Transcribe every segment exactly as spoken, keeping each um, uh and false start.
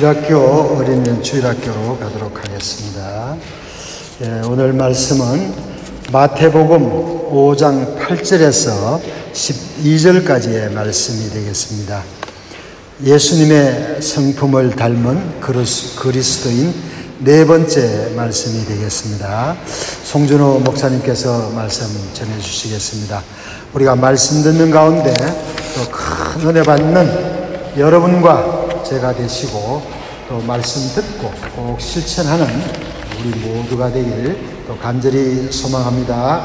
주일학교 어린이는 주일학교로 가도록 하겠습니다. 예, 오늘 말씀은 마태복음 오 장 팔 절에서 십이 절까지의 말씀이 되겠습니다. 예수님의 성품을 닮은 그리스도인 네 번째 말씀이 되겠습니다. 송준호 목사님께서 말씀 전해주시겠습니다. 우리가 말씀 듣는 가운데 또 큰 은혜 받는 여러분과 제가 되시고 또 말씀 듣고 꼭 실천하는 우리 모두가 되기를 또 간절히 소망합니다.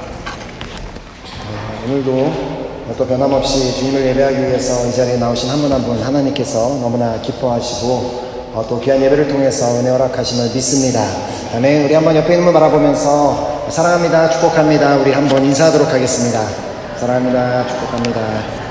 네, 오늘도 또 변함없이 주님을 예배하기 위해서 이 자리에 나오신 한 분 한 분 하나님께서 너무나 기뻐하시고 또 귀한 예배를 통해서 은혜 허락하심을 믿습니다. 아멘. 우리 한번 옆에 있는 분 바라보면서 사랑합니다, 축복합니다. 우리 한번 인사하도록 하겠습니다. 사랑합니다, 축복합니다.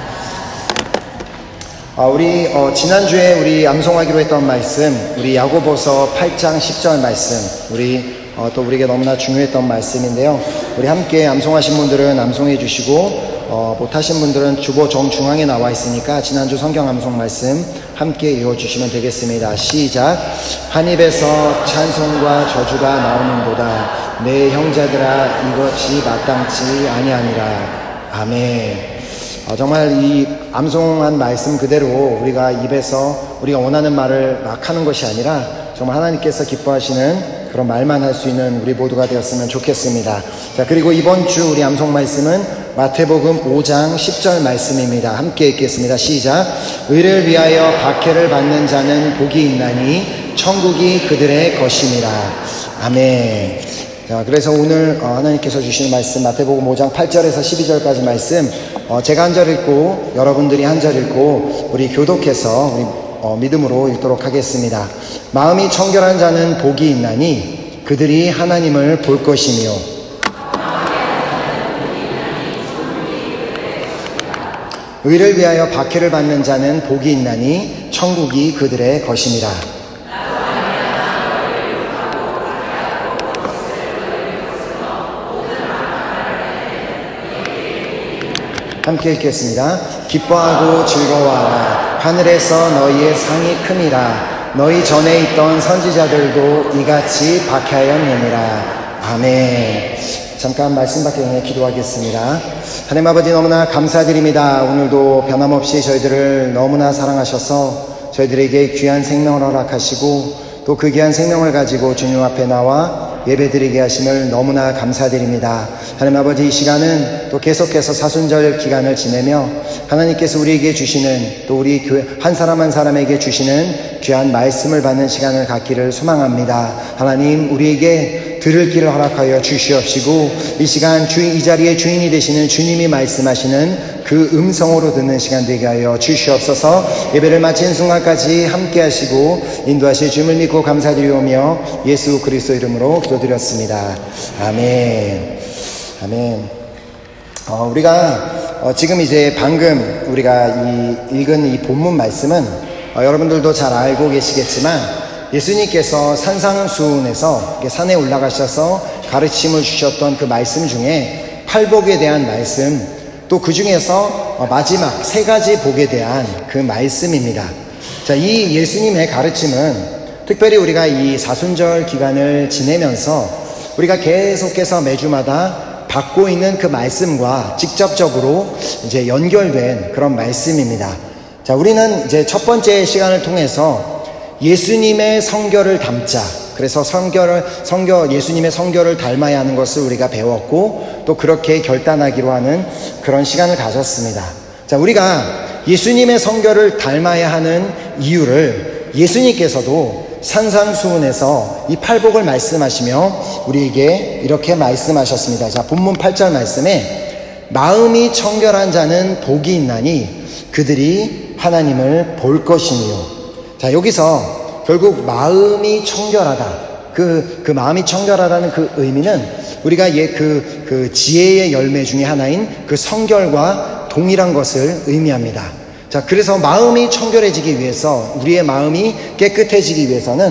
아, 우리 어, 지난주에 우리 암송하기로 했던 말씀, 우리 야고보서 팔 장 십 절 말씀, 우리 어, 또 우리에게 너무나 중요했던 말씀인데요. 우리 함께 암송하신 분들은 암송해 주시고 어, 못하신 분들은 주보 정중앙에 나와 있으니까 지난주 성경 암송 말씀 함께 이어주시면 되겠습니다. 시작. 한 입에서 찬송과 저주가 나오는도다. 내 형제들아, 이것이 마땅치 아니하니라. 아멘. 어, 정말 이 암송한 말씀 그대로 우리가 입에서 우리가 원하는 말을 막 하는 것이 아니라 정말 하나님께서 기뻐하시는 그런 말만 할 수 있는 우리 모두가 되었으면 좋겠습니다. 자, 그리고 이번 주 우리 암송 말씀은 마태복음 오 장 십 절 말씀입니다. 함께 읽겠습니다. 시작. 의를 위하여 박해를 받는 자는 복이 있나니 천국이 그들의 것임이라. 아멘. 자, 그래서 오늘 어, 하나님께서 주시는 말씀 마태복음 오 장 팔 절에서 십이 절까지 말씀 어, 제가 한 절 읽고 여러분들이 한 절 읽고 우리 교독해서 우리 어, 믿음으로 읽도록 하겠습니다. 마음이 청결한 자는 복이 있나니 그들이 하나님을 볼 것이며 의를 위하여 박해를 받는 자는 복이 있나니 천국이 그들의 것임이라. 함께 읽겠습니다. 기뻐하고 즐거워하라. 하늘에서 너희의 상이 큼이라. 너희 전에 있던 선지자들도 이같이 박해하였느니라. 아멘. 잠깐 말씀 받기 전에 기도하겠습니다. 하나님 아버지, 너무나 감사드립니다. 오늘도 변함없이 저희들을 너무나 사랑하셔서 저희들에게 귀한 생명을 허락하시고 또 그 귀한 생명을 가지고 주님 앞에 나와 예배드리게 하심을 너무나 감사드립니다. 하나님 아버지, 이 시간은 또 계속해서 사순절 기간을 지내며 하나님께서 우리에게 주시는 또 우리 교회 한 사람 한 사람에게 주시는 귀한 말씀을 받는 시간을 갖기를 소망합니다. 하나님, 우리에게 들을 길을 허락하여 주시옵시고 이 시간 주인, 이 자리의 주인이 되시는 주님이 말씀하시는 그 음성으로 듣는 시간 되게 하여 주시옵소서. 예배를 마친 순간까지 함께 하시고 인도하실 주님을 믿고 감사드리오며 예수 그리스도 이름으로 기도드렸습니다. 아멘. 아멘. 어, 우리가 어, 지금 이제 방금 우리가 이 읽은 이 본문 말씀은 어, 여러분들도 잘 알고 계시겠지만 예수님께서 산상수훈에서 산에 올라가셔서 가르침을 주셨던 그 말씀 중에 팔복에 대한 말씀, 또 그 중에서 마지막 세 가지 복에 대한 그 말씀입니다. 자, 이 예수님의 가르침은 특별히 우리가 이 사순절 기간을 지내면서 우리가 계속해서 매주마다 받고 있는 그 말씀과 직접적으로 이제 연결된 그런 말씀입니다. 자, 우리는 이제 첫 번째 시간을 통해서 예수님의 성결을 담자. 그래서 성결을, 성결, 예수님의 성결을 닮아야 하는 것을 우리가 배웠고 또 그렇게 결단하기로 하는 그런 시간을 가졌습니다. 자, 우리가 예수님의 성결을 닮아야 하는 이유를 예수님께서도 산상수훈에서 이 팔복을 말씀하시며 우리에게 이렇게 말씀하셨습니다. 자, 본문 팔 절 말씀에 마음이 청결한 자는 복이 있나니 그들이 하나님을 볼 것이니요. 자, 여기서 결국 마음이 청결하다. 그, 그 마음이 청결하다는 그 의미는 우리가 예, 그, 그 지혜의 열매 중에 하나인 그 성결과 동일한 것을 의미합니다. 자, 그래서 마음이 청결해지기 위해서, 우리의 마음이 깨끗해지기 위해서는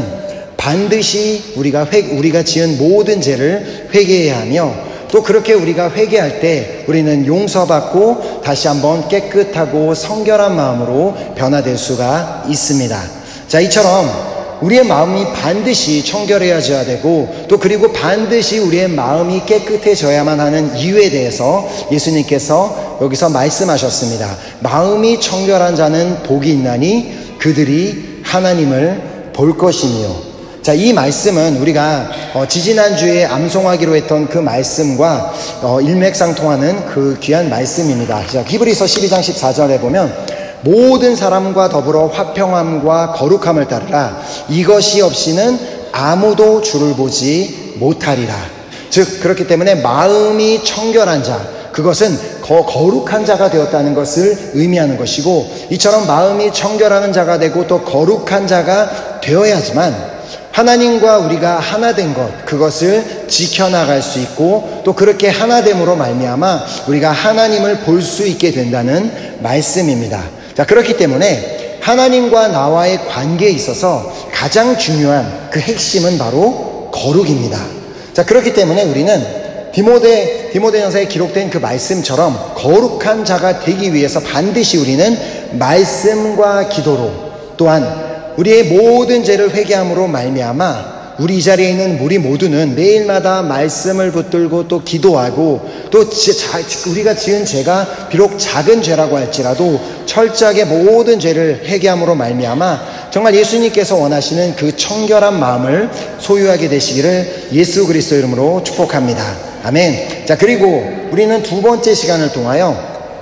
반드시 우리가 회, 우리가 지은 모든 죄를 회개해야 하며 또 그렇게 우리가 회개할 때 우리는 용서받고 다시 한번 깨끗하고 성결한 마음으로 변화될 수가 있습니다. 자, 이처럼 우리의 마음이 반드시 청결해져야 되고, 또 그리고 반드시 우리의 마음이 깨끗해져야만 하는 이유에 대해서 예수님께서 여기서 말씀하셨습니다. 마음이 청결한 자는 복이 있나니 그들이 하나님을 볼 것이며. 자, 이 말씀은 우리가 어, 지지난주에 암송하기로 했던 그 말씀과 어, 일맥상통하는 그 귀한 말씀입니다. 자, 히브리서 십이 장 십사 절에 보면 모든 사람과 더불어 화평함과 거룩함을 따르라. 이것이 없이는 아무도 주를 보지 못하리라. 즉, 그렇기 때문에 마음이 청결한 자, 그것은 거, 거룩한 자가 되었다는 것을 의미하는 것이고, 이처럼 마음이 청결한 자가 되고 또 거룩한 자가 되어야지만 하나님과 우리가 하나 된 것, 그것을 지켜나갈 수 있고, 또 그렇게 하나됨으로 말미암아 우리가 하나님을 볼 수 있게 된다는 말씀입니다. 자, 그렇기 때문에 하나님과 나와의 관계에 있어서 가장 중요한 그 핵심은 바로 거룩입니다. 자, 그렇기 때문에 우리는 디모데, 디모데전서에 기록된 그 말씀처럼 거룩한 자가 되기 위해서 반드시 우리는 말씀과 기도로, 또한 우리의 모든 죄를 회개함으로 말미암아 우리 이 자리에 있는 우리 모두는 매일마다 말씀을 붙들고 또 기도하고, 또 우리가 지은 죄가 비록 작은 죄라고 할지라도 철저하게 모든 죄를 회개함으로 말미암아 정말 예수님께서 원하시는 그 청결한 마음을 소유하게 되시기를 예수 그리스도 이름으로 축복합니다. 아멘. 자, 그리고 우리는 두 번째 시간을 통하여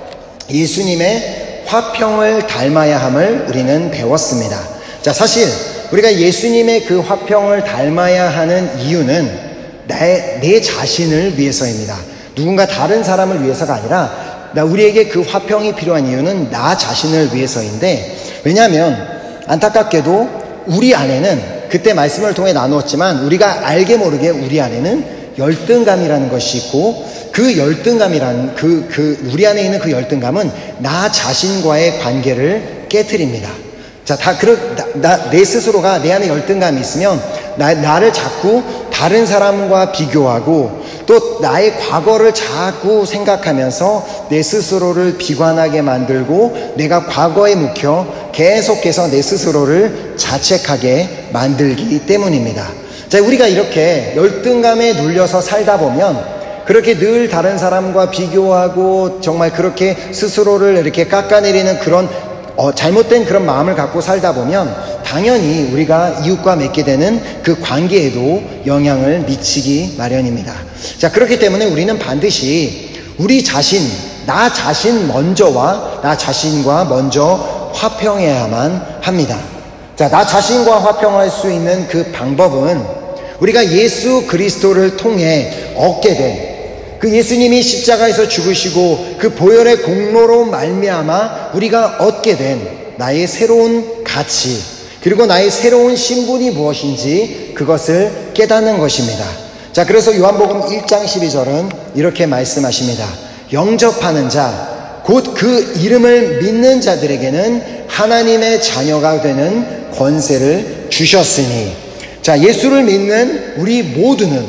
예수님의 화평을 닮아야 함을 우리는 배웠습니다. 자, 사실 우리가 예수님의 그 화평을 닮아야 하는 이유는 내, 내 자신을 위해서입니다. 누군가 다른 사람을 위해서가 아니라 나 우리에게 그 화평이 필요한 이유는 나 자신을 위해서인데, 왜냐하면 안타깝게도 우리 안에는, 그때 말씀을 통해 나누었지만 우리가 알게 모르게 우리 안에는 열등감이라는 것이 있고, 그 열등감이라는 그, 그 우리 안에 있는 그 열등감은 나 자신과의 관계를 깨트립니다. 자, 다, 그러, 나, 나, 내 스스로가 내 안에 열등감이 있으면, 나, 나를 자꾸 다른 사람과 비교하고, 또 나의 과거를 자꾸 생각하면서 내 스스로를 비관하게 만들고, 내가 과거에 묵혀 계속해서 내 스스로를 자책하게 만들기 때문입니다. 자, 우리가 이렇게 열등감에 눌려서 살다 보면, 그렇게 늘 다른 사람과 비교하고, 정말 그렇게 스스로를 이렇게 깎아내리는 그런 어, 잘못된 그런 마음을 갖고 살다 보면 당연히 우리가 이웃과 맺게 되는 그 관계에도 영향을 미치기 마련입니다. 자, 그렇기 때문에 우리는 반드시 우리 자신, 나 자신 먼저와 나 자신과 먼저 화평해야만 합니다. 자, 나 자신과 화평할 수 있는 그 방법은 우리가 예수 그리스도를 통해 얻게 된, 그 예수님이 십자가에서 죽으시고 그 보혈의 공로로 말미암아 우리가 얻게 된 나의 새로운 가치, 그리고 나의 새로운 신분이 무엇인지 그것을 깨닫는 것입니다. 자, 그래서 요한복음 일 장 십이 절은 이렇게 말씀하십니다. 영접하는 자, 곧 그 이름을 믿는 자들에게는 하나님의 자녀가 되는 권세를 주셨으니. 자, 예수를 믿는 우리 모두는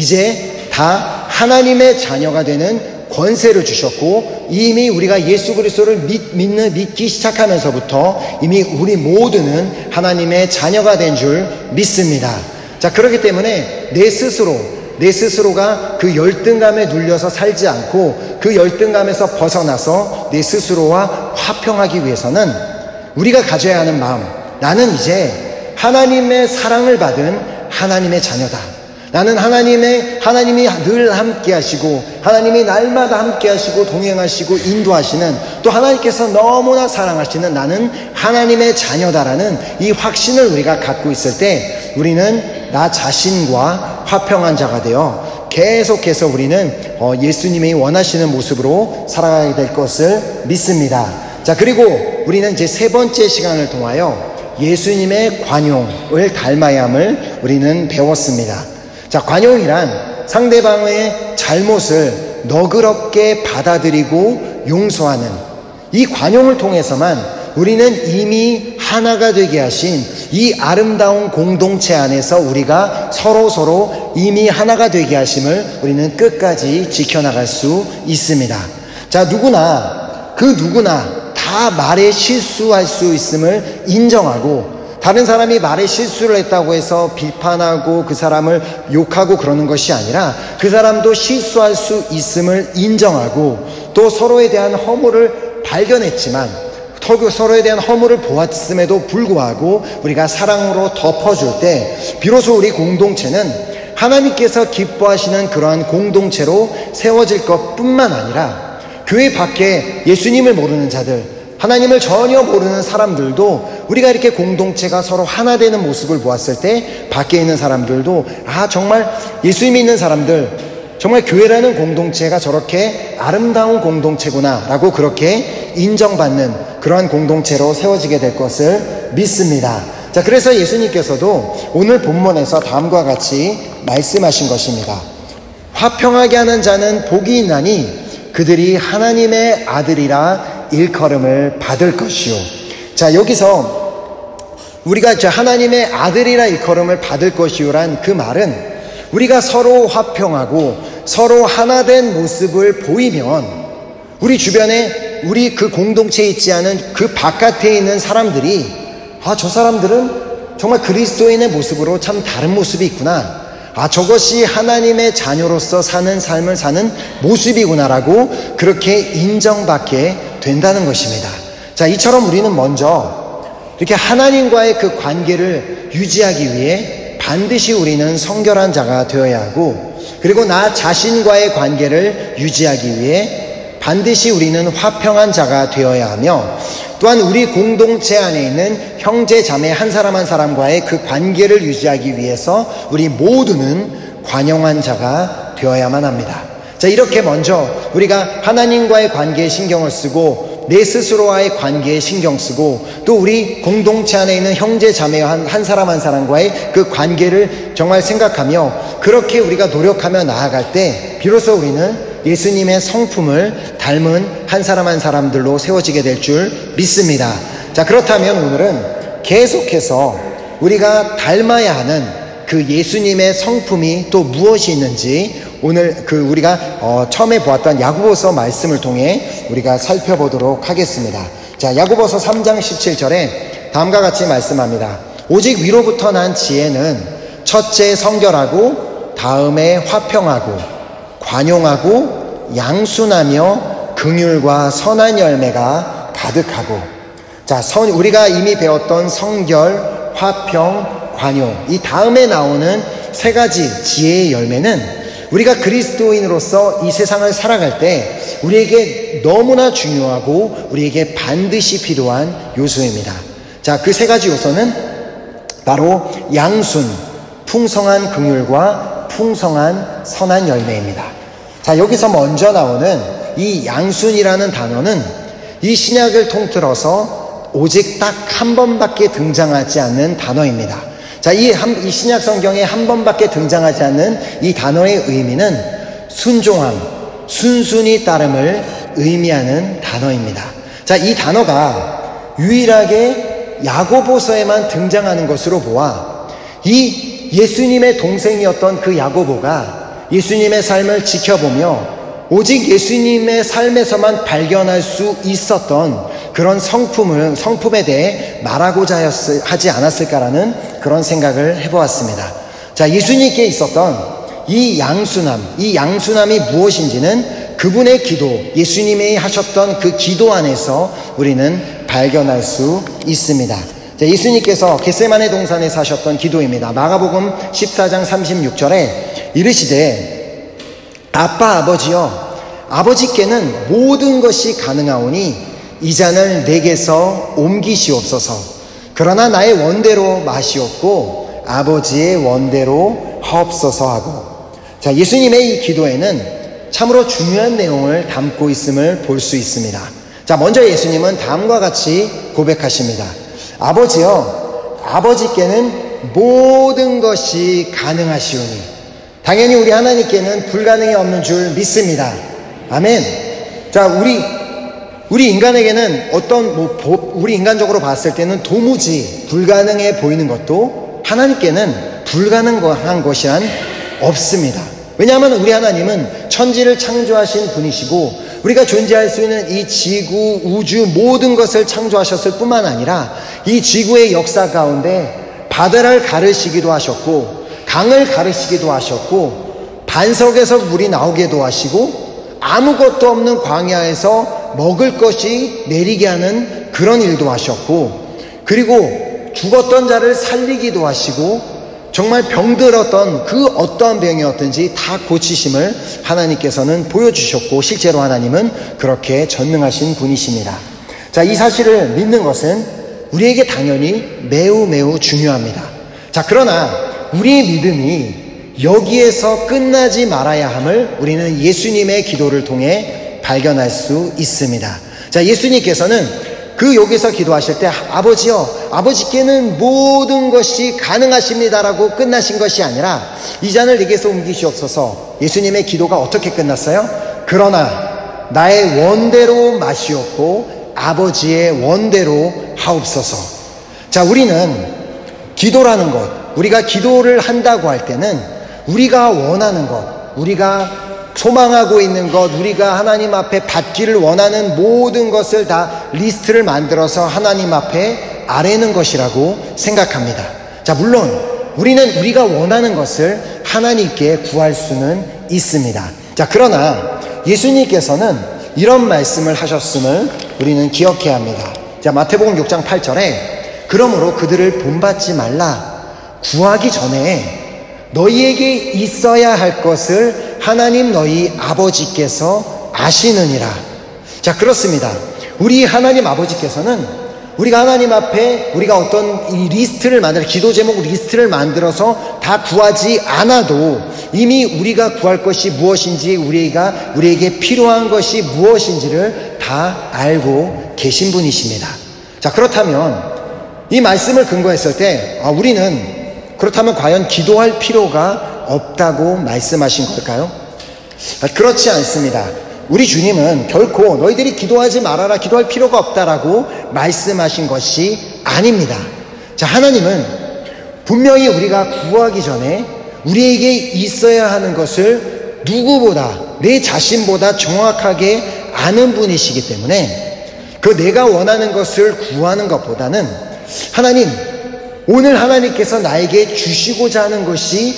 이제 다 하나님의 자녀가 되는 권세를 주셨고, 이미 우리가 예수 그리스도를 믿, 믿는, 믿기 시작하면서부터 이미 우리 모두는 하나님의 자녀가 된 줄 믿습니다. 자, 그렇기 때문에 내 스스로, 내 스스로가 그 열등감에 눌려서 살지 않고 그 열등감에서 벗어나서 내 스스로와 화평하기 위해서는 우리가 가져야 하는 마음, 나는 이제 하나님의 사랑을 받은 하나님의 자녀다. 나는 하나님의, 하나님이 늘 함께 하시고, 하나님이 날마다 함께 하시고, 동행하시고, 인도하시는, 또 하나님께서 너무나 사랑하시는 나는 하나님의 자녀다라는 이 확신을 우리가 갖고 있을 때, 우리는 나 자신과 화평한 자가 되어 계속해서 우리는 예수님이 원하시는 모습으로 살아가게 될 것을 믿습니다. 자, 그리고 우리는 이제 세 번째 시간을 통하여 예수님의 관용을 닮아야 함을 우리는 배웠습니다. 자, 관용이란 상대방의 잘못을 너그럽게 받아들이고 용서하는, 이 관용을 통해서만 우리는 이미 하나가 되게 하신 이 아름다운 공동체 안에서 우리가 서로서로 이미 하나가 되게 하심을 우리는 끝까지 지켜나갈 수 있습니다. 자, 누구나, 그 누구나 다 말에 실수할 수 있음을 인정하고, 다른 사람이 말에 실수를 했다고 해서 비판하고 그 사람을 욕하고 그러는 것이 아니라 그 사람도 실수할 수 있음을 인정하고 또 서로에 대한 허물을 발견했지만 서로에 대한 허물을 보았음에도 불구하고 우리가 사랑으로 덮어줄 때 비로소 우리 공동체는 하나님께서 기뻐하시는 그러한 공동체로 세워질 것뿐만 아니라 교회 밖에 예수님을 모르는 자들, 하나님을 전혀 모르는 사람들도 우리가 이렇게 공동체가 서로 하나 되는 모습을 보았을 때 밖에 있는 사람들도 아 정말 예수 믿는 사람들, 정말 교회라는 공동체가 저렇게 아름다운 공동체구나 라고 그렇게 인정받는 그러한 공동체로 세워지게 될 것을 믿습니다. 자, 그래서 예수님께서도 오늘 본문에서 다음과 같이 말씀하신 것입니다. 화평하게 하는 자는 복이 있나니 그들이 하나님의 아들이라 일컬음을 받을 것이요. 자, 여기서 우리가 하나님의 아들이라 일컬음을 받을 것이요란 그 말은 우리가 서로 화평하고 서로 하나 된 모습을 보이면 우리 주변에 우리 그 공동체에 있지 않은 그 바깥에 있는 사람들이 아, 저 사람들은 정말 그리스도인의 모습으로 참 다른 모습이 있구나, 아 저것이 하나님의 자녀로서 사는 삶을 사는 모습이구나라고 그렇게 인정받게 된다는 것입니다. 자, 이처럼 우리는 먼저 이렇게 하나님과의 그 관계를 유지하기 위해 반드시 우리는 성결한 자가 되어야 하고, 그리고 나 자신과의 관계를 유지하기 위해 반드시 우리는 화평한 자가 되어야 하며, 또한 우리 공동체 안에 있는 형제 자매 한 사람 한 사람과의 그 관계를 유지하기 위해서 우리 모두는 관용한 자가 되어야만 합니다. 자, 이렇게 먼저 우리가 하나님과의 관계에 신경을 쓰고 내 스스로와의 관계에 신경 쓰고 또 우리 공동체 안에 있는 형제 자매 한, 한 사람 한 사람과의 그 관계를 정말 생각하며 그렇게 우리가 노력하며 나아갈 때 비로소 우리는 예수님의 성품을 닮은 한 사람 한 사람들로 세워지게 될 줄 믿습니다. 자, 그렇다면 오늘은 계속해서 우리가 닮아야 하는 그 예수님의 성품이 또 무엇이 있는지 오늘 그 우리가 어 처음에 보았던 야고보서 말씀을 통해 우리가 살펴보도록 하겠습니다. 자, 야고보서 삼 장 십칠 절에 다음과 같이 말씀합니다. 오직 위로부터 난 지혜는 첫째 성결하고 다음에 화평하고 관용하고 양순하며 긍휼과 선한 열매가 가득하고. 자, 선, 우리가 이미 배웠던 성결, 화평, 관용, 이 다음에 나오는 세 가지 지혜의 열매는 우리가 그리스도인으로서 이 세상을 살아갈 때 우리에게 너무나 중요하고 우리에게 반드시 필요한 요소입니다. 자, 그 세 가지 요소는 바로 양순, 풍성한 긍휼과 풍성한 선한 열매입니다. 자, 여기서 먼저 나오는 이 양순이라는 단어는 이 신약을 통틀어서 오직 딱 한 번밖에 등장하지 않는 단어입니다. 자, 이, 한, 이 신약 성경에 한 번밖에 등장하지 않는 이 단어의 의미는 순종함, 순순히 따름을 의미하는 단어입니다. 자, 이 단어가 유일하게 야고보서에만 등장하는 것으로 보아 이 예수님의 동생이었던 그 야고보가 예수님의 삶을 지켜보며 오직 예수님의 삶에서만 발견할 수 있었던 그런 성품을, 성품에 대해 말하고자 하지 않았을까라는 그런 생각을 해보았습니다. 자, 예수님께 있었던 이 양순함, 이 양순함이 무엇인지는 그분의 기도, 예수님이 하셨던 그 기도 안에서 우리는 발견할 수 있습니다. 자, 예수님께서 겟세마네 동산에서 하셨던 기도입니다. 마가복음 십사 장 삼십육 절에 이르시되 아빠 아버지여, 아버지께는 모든 것이 가능하오니 이 잔을 내게서 옮기시옵소서. 그러나 나의 원대로 마시옵고 아버지의 원대로 하옵소서 하고. 자, 예수님의 이 기도에는 참으로 중요한 내용을 담고 있음을 볼 수 있습니다. 자, 먼저 예수님은 다음과 같이 고백하십니다. 아버지여, 아버지께는 모든 것이 가능하시오니. 당연히 우리 하나님께는 불가능이 없는 줄 믿습니다. 아멘. 자, 우리 우리 인간에게는 어떤 뭐 우리 인간적으로 봤을 때는 도무지 불가능해 보이는 것도 하나님께는 불가능한 것이란 없습니다. 왜냐하면 우리 하나님은 천지를 창조하신 분이시고 우리가 존재할 수 있는 이 지구, 우주 모든 것을 창조하셨을 뿐만 아니라 이 지구의 역사 가운데 바다를 가르시기도 하셨고 강을 가르시기도 하셨고 반석에서 물이 나오게도 하시고 아무것도 없는 광야에서 먹을 것이 내리게 하는 그런 일도 하셨고, 그리고 죽었던 자를 살리기도 하시고 정말 병들었던 그 어떠한 병이었든지 다 고치심을 하나님께서는 보여주셨고, 실제로 하나님은 그렇게 전능하신 분이십니다. 자, 이 사실을 믿는 것은 우리에게 당연히 매우 매우 중요합니다. 자, 그러나 우리의 믿음이 여기에서 끝나지 말아야 함을 우리는 예수님의 기도를 통해 발견할 수 있습니다. 자, 예수님께서는 그 여기서 기도하실 때 아버지여, 아버지께는 모든 것이 가능하십니다라고 끝나신 것이 아니라 이 잔을 내게서 옮기시옵소서. 예수님의 기도가 어떻게 끝났어요? 그러나 나의 원대로 마시옵고 아버지의 원대로 하옵소서. 자, 우리는 기도라는 것, 우리가 기도를 한다고 할 때는 우리가 원하는 것, 우리가 소망하고 있는 것, 우리가 하나님 앞에 받기를 원하는 모든 것을 다 리스트를 만들어서 하나님 앞에 아뢰는 것이라고 생각합니다. 자, 물론 우리는 우리가 원하는 것을 하나님께 구할 수는 있습니다. 자, 그러나 예수님께서는 이런 말씀을 하셨음을 우리는 기억해야 합니다. 자, 마태복음 육 장 팔 절에 그러므로 그들을 본받지 말라. 구하기 전에 너희에게 있어야 할 것을 하나님 너희 아버지께서 아시느니라. 자, 그렇습니다. 우리 하나님 아버지께서는 우리가 하나님 앞에 우리가 어떤 이 리스트를 만들어, 기도 제목 리스트를 만들어서 다 구하지 않아도 이미 우리가 구할 것이 무엇인지, 우리가 우리에게 필요한 것이 무엇인지를 다 알고 계신 분이십니다. 자, 그렇다면 이 말씀을 근거했을 때 아, 우리는 그렇다면 과연 기도할 필요가 없다고 말씀하신 걸까요? 그렇지 않습니다. 우리 주님은 결코 너희들이 기도하지 말아라, 기도할 필요가 없다라고 말씀하신 것이 아닙니다. 자, 하나님은 분명히 우리가 구하기 전에 우리에게 있어야 하는 것을 누구보다, 내 자신보다 정확하게 아는 분이시기 때문에 그 내가 원하는 것을 구하는 것보다는 하나님, 오늘 하나님께서 나에게 주시고자 하는 것이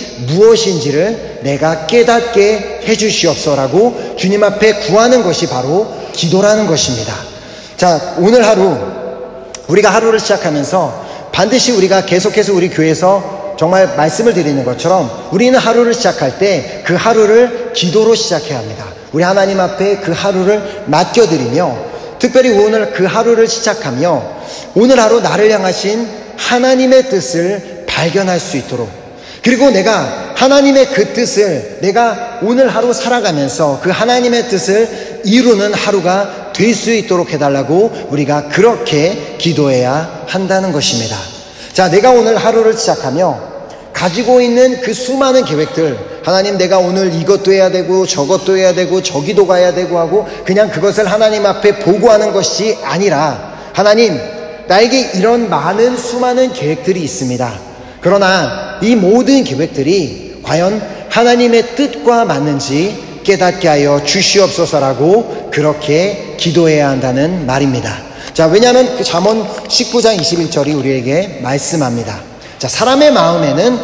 무엇인지를 내가 깨닫게 해주시옵소서라고 주님 앞에 구하는 것이 바로 기도라는 것입니다. 자, 오늘 하루 우리가 하루를 시작하면서 반드시 우리가 계속해서 우리 교회에서 정말 말씀을 드리는 것처럼 우리는 하루를 시작할 때 그 하루를 기도로 시작해야 합니다. 우리 하나님 앞에 그 하루를 맡겨드리며, 특별히 오늘 그 하루를 시작하며 오늘 하루 나를 향하신 하나님의 뜻을 발견할 수 있도록, 그리고 내가 하나님의 그 뜻을 내가 오늘 하루 살아가면서 그 하나님의 뜻을 이루는 하루가 될 수 있도록 해달라고 우리가 그렇게 기도해야 한다는 것입니다. 자, 내가 오늘 하루를 시작하며 가지고 있는 그 수많은 계획들, 하나님 내가 오늘 이것도 해야 되고 저것도 해야 되고 저기도 가야 되고 하고 그냥 그것을 하나님 앞에 보고하는 것이 아니라, 하나님 나에게 이런 많은 수많은 계획들이 있습니다. 그러나 이 모든 계획들이 과연 하나님의 뜻과 맞는지 깨닫게 하여 주시옵소서라고 그렇게 기도해야 한다는 말입니다. 자, 왜냐하면 그 잠언 십구 장 이십일 절이 우리에게 말씀합니다. 자, 사람의 마음에는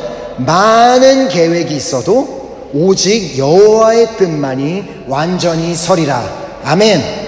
많은 계획이 있어도 오직 여호와의 뜻만이 완전히 서리라. 아멘.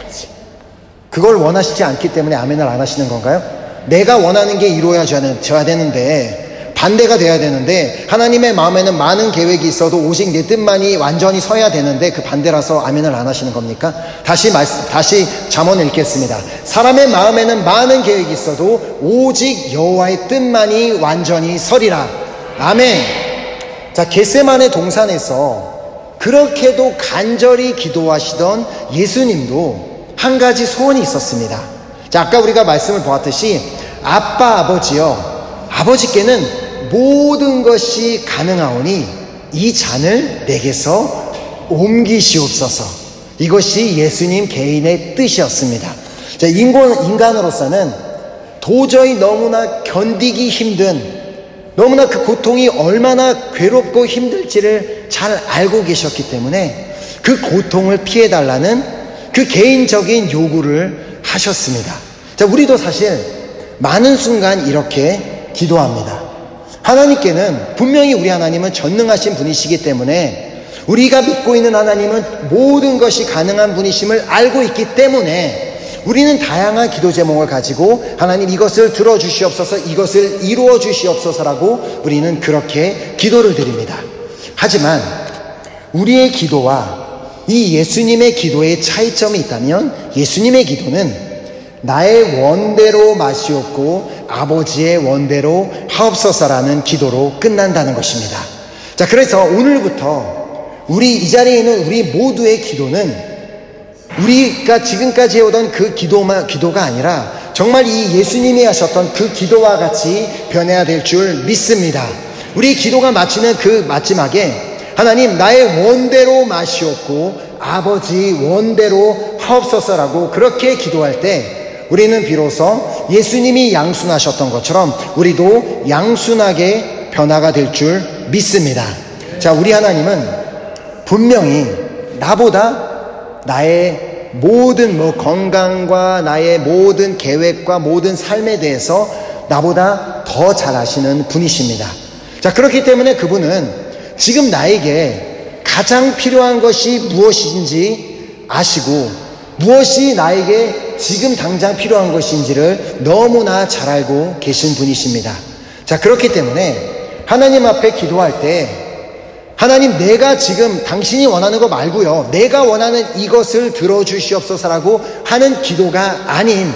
그걸 원하시지 않기 때문에 아멘을 안 하시는 건가요? 내가 원하는 게 이루어져야 되는데, 반대가 돼야 되는데, 하나님의 마음에는 많은 계획이 있어도 오직 내 뜻만이 완전히 서야 되는데 그 반대라서 아멘을 안 하시는 겁니까? 다시 말씀, 다시 잠언을 읽겠습니다. 사람의 마음에는 많은 계획이 있어도 오직 여호와의 뜻만이 완전히 서리라. 아멘. 자, 겟세마네 동산에서 그렇게도 간절히 기도하시던 예수님도 한 가지 소원이 있었습니다. 자, 아까 우리가 말씀을 보았듯이 아빠 아버지여, 아버지께는 모든 것이 가능하오니 이 잔을 내게서 옮기시옵소서. 이것이 예수님 개인의 뜻이었습니다. 자, 인간, 인간으로서는 도저히 너무나 견디기 힘든, 너무나 그 고통이 얼마나 괴롭고 힘들지를 잘 알고 계셨기 때문에 그 고통을 피해달라는 그 개인적인 요구를 하셨습니다. 자, 우리도 사실 많은 순간 이렇게 기도합니다. 하나님께는 분명히 우리 하나님은 전능하신 분이시기 때문에, 우리가 믿고 있는 하나님은 모든 것이 가능한 분이심을 알고 있기 때문에 우리는 다양한 기도 제목을 가지고 하나님 이것을 들어주시옵소서, 이것을 이루어 주시옵소서라고 우리는 그렇게 기도를 드립니다. 하지만 우리의 기도와 이 예수님의 기도의 차이점이 있다면, 예수님의 기도는 나의 원대로 마시옵고 아버지의 원대로 하옵소서라는 기도로 끝난다는 것입니다. 자, 그래서 오늘부터 우리 이 자리에 있는 우리 모두의 기도는 우리가 지금까지 해오던 그 기도만, 기도가 아니라 정말 이 예수님이 하셨던 그 기도와 같이 변해야 될 줄 믿습니다. 우리 기도가 마치는 그 마지막에 하나님 나의 원대로 마시옵고 아버지 원대로 하옵소서라고 그렇게 기도할 때 우리는 비로소 예수님이 양순하셨던 것처럼 우리도 양순하게 변화가 될 줄 믿습니다. 자, 우리 하나님은 분명히 나보다 나의 모든 뭐 건강과 나의 모든 계획과 모든 삶에 대해서 나보다 더 잘 아시는 분이십니다. 자, 그렇기 때문에 그분은 지금 나에게 가장 필요한 것이 무엇인지 아시고 무엇이 나에게 지금 당장 필요한 것인지를 너무나 잘 알고 계신 분이십니다. 자, 그렇기 때문에 하나님 앞에 기도할 때 하나님, 내가 지금 당신이 원하는 거 말고요, 내가 원하는 이것을 들어주시옵소서라고 하는 기도가 아닌,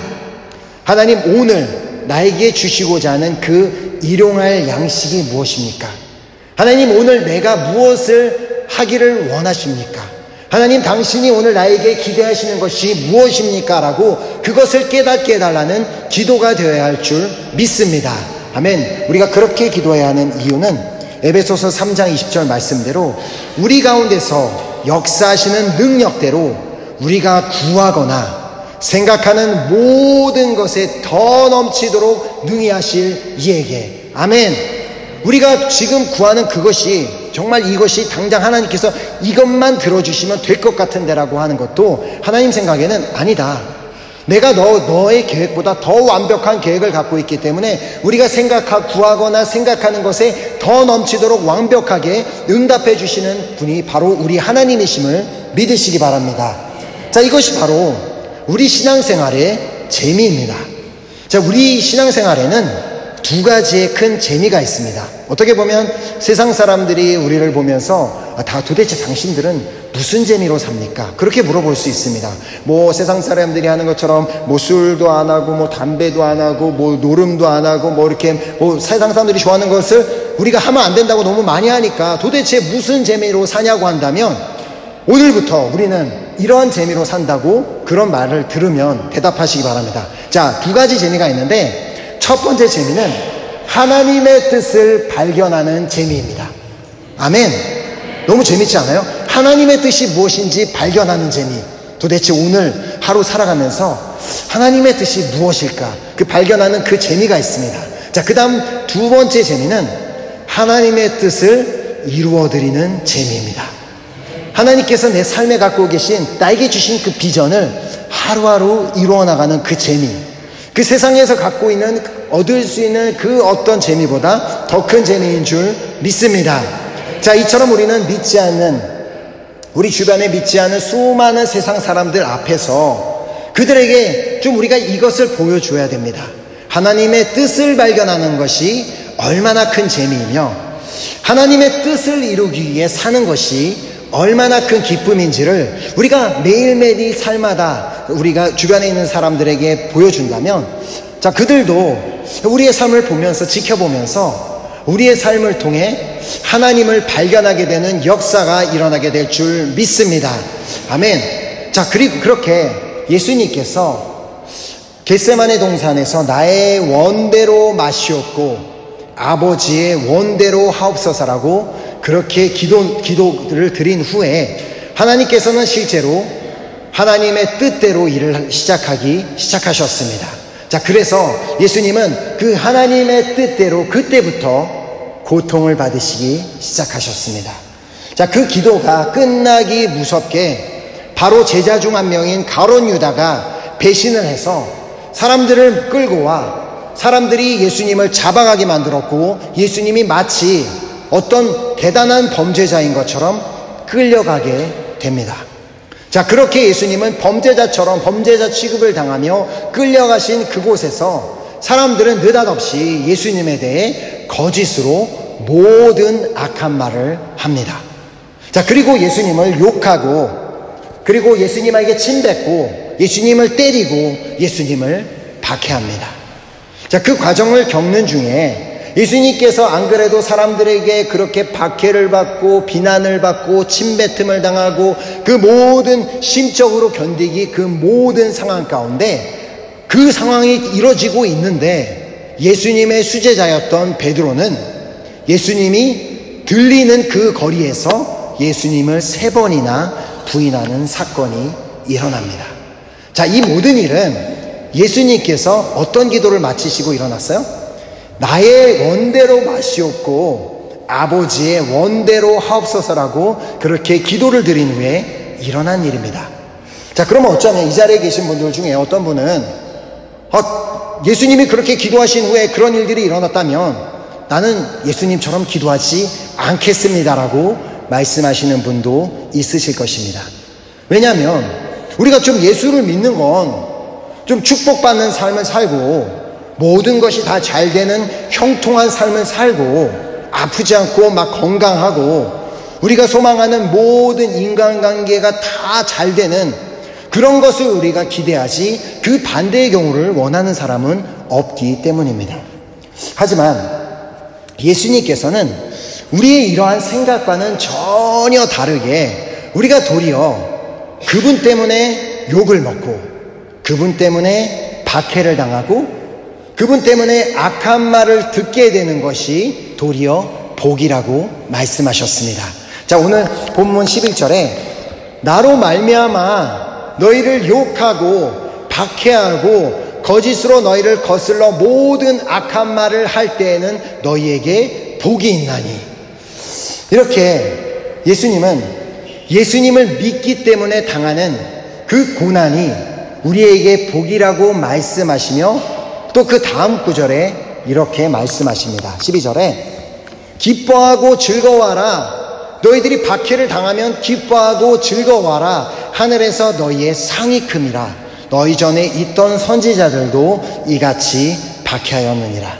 하나님 오늘 나에게 주시고자 하는 그 일용할 양식이 무엇입니까? 하나님 오늘 내가 무엇을 하기를 원하십니까? 하나님 당신이 오늘 나에게 기대하시는 것이 무엇입니까? 라고 그것을 깨닫게 해달라는 기도가 되어야 할 줄 믿습니다. 아멘. 우리가 그렇게 기도해야 하는 이유는 에베소서 삼 장 이십 절 말씀대로 우리 가운데서 역사하시는 능력대로 우리가 구하거나 생각하는 모든 것에 더 넘치도록 능히 하실 이에게. 아멘. 우리가 지금 구하는 그것이 정말 이것이 당장 하나님께서 이것만 들어주시면 될 것 같은데라고 하는 것도 하나님 생각에는 아니다. 내가 너, 너의 계획보다 더 완벽한 계획을 갖고 있기 때문에 우리가 생각하고 구하거나 생각하는 것에 더 넘치도록 완벽하게 응답해 주시는 분이 바로 우리 하나님이심을 믿으시기 바랍니다. 자, 이것이 바로 우리 신앙생활의 재미입니다. 자, 우리 신앙생활에는 두 가지의 큰 재미가 있습니다. 어떻게 보면 세상 사람들이 우리를 보면서 아, 다 도대체 당신들은 무슨 재미로 삽니까? 그렇게 물어볼 수 있습니다. 뭐 세상 사람들이 하는 것처럼 뭐 술도 안 하고 뭐 담배도 안 하고 뭐 노름도 안 하고 뭐 이렇게 뭐 세상 사람들이 좋아하는 것을 우리가 하면 안 된다고 너무 많이 하니까 도대체 무슨 재미로 사냐고 한다면, 오늘부터 우리는 이런 재미로 산다고 그런 말을 들으면 대답하시기 바랍니다. 자, 두 가지 재미가 있는데 첫 번째 재미는 하나님의 뜻을 발견하는 재미입니다. 아멘. 너무 재밌지 않아요? 하나님의 뜻이 무엇인지 발견하는 재미. 도대체 오늘 하루 살아가면서 하나님의 뜻이 무엇일까? 그 발견하는 그 재미가 있습니다. 자, 그 다음 두 번째 재미는 하나님의 뜻을 이루어드리는 재미입니다. 하나님께서 내 삶에 갖고 계신 나에게 주신 그 비전을 하루하루 이루어나가는 그 재미, 그 세상에서 갖고 있는 얻을 수 있는 그 어떤 재미보다 더 큰 재미인 줄 믿습니다. 자, 이처럼 우리는 믿지 않는, 우리 주변에 믿지 않는 수많은 세상 사람들 앞에서 그들에게 좀 우리가 이것을 보여줘야 됩니다. 하나님의 뜻을 발견하는 것이 얼마나 큰 재미이며 하나님의 뜻을 이루기 위해 사는 것이 얼마나 큰 기쁨인지를 우리가 매일매일 이 삶마다 우리가 주변에 있는 사람들에게 보여준다면, 자, 그들도 우리의 삶을 보면서 지켜보면서 우리의 삶을 통해 하나님을 발견하게 되는 역사가 일어나게 될 줄 믿습니다. 아멘. 자, 그리고 그렇게 예수님께서 겟세마네 동산에서 나의 원대로 마시옵고 아버지의 원대로 하옵소서라고 그렇게 기도, 기도를 드린 후에 하나님께서는 실제로 하나님의 뜻대로 일을 시작하기 시작하셨습니다. 자, 그래서 예수님은 그 하나님의 뜻대로 그때부터 고통을 받으시기 시작하셨습니다. 자, 그 기도가 끝나기 무섭게 바로 제자 중 한 명인 가룟 유다가 배신을 해서 사람들을 끌고 와 사람들이 예수님을 잡아가게 만들었고, 예수님이 마치 어떤 대단한 범죄자인 것처럼 끌려가게 됩니다. 자, 그렇게 예수님은 범죄자처럼 범죄자 취급을 당하며 끌려가신 그곳에서 사람들은 느닷없이 예수님에 대해 거짓으로 모든 악한 말을 합니다. 자, 그리고 예수님을 욕하고, 그리고 예수님에게 침뱉고, 예수님을 때리고, 예수님을 박해합니다. 자, 그 과정을 겪는 중에 예수님께서 안 그래도 사람들에게 그렇게 박해를 받고 비난을 받고 침뱉음을 당하고 그 모든 심적으로 견디기 그 모든 상황 가운데 그 상황이 이루어지고 있는데, 예수님의 수제자였던 베드로는 예수님이 들리는 그 거리에서 예수님을 세 번이나 부인하는 사건이 일어납니다. 자, 이 모든 일은 예수님께서 어떤 기도를 마치시고 일어났어요? 나의 원대로 마시옵고 아버지의 원대로 하옵소서라고 그렇게 기도를 드린 후에 일어난 일입니다. 자, 그러면 어쩌면 이 자리에 계신 분들 중에 어떤 분은 어, 예수님이 그렇게 기도하신 후에 그런 일들이 일어났다면 나는 예수님처럼 기도하지 않겠습니다라고 말씀하시는 분도 있으실 것입니다. 왜냐하면 우리가 좀 예수를 믿는 건 좀 축복받는 삶을 살고 모든 것이 다 잘 되는 형통한 삶을 살고 아프지 않고 막 건강하고 우리가 소망하는 모든 인간관계가 다 잘 되는 그런 것을 우리가 기대하지 그 반대의 경우를 원하는 사람은 없기 때문입니다. 하지만 예수님께서는 우리의 이러한 생각과는 전혀 다르게 우리가 도리어 그분 때문에 욕을 먹고 그분 때문에 박해를 당하고 그분 때문에 악한 말을 듣게 되는 것이 도리어 복이라고 말씀하셨습니다. 자, 오늘 본문 십일 절에 나로 말미암아 너희를 욕하고 박해하고 거짓으로 너희를 거슬러 모든 악한 말을 할 때에는 너희에게 복이 있나니, 이렇게 예수님은 예수님을 믿기 때문에 당하는 그 고난이 우리에게 복이라고 말씀하시며 또 그 다음 구절에 이렇게 말씀하십니다. 십이 절에 기뻐하고 즐거워하라. 너희들이 박해를 당하면 기뻐하고 즐거워하라. 하늘에서 너희의 상이 큼이라. 너희 전에 있던 선지자들도 이같이 박해하였느니라.